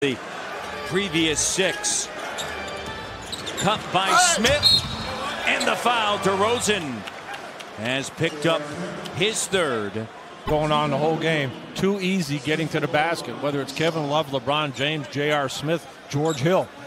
The previous 6. Cut by Smith, and the foul. DeRozan has picked up his 3rd. Going on the whole game. Too easy getting to the basket, whether it's Kevin Love, LeBron James, J.R. Smith, George Hill.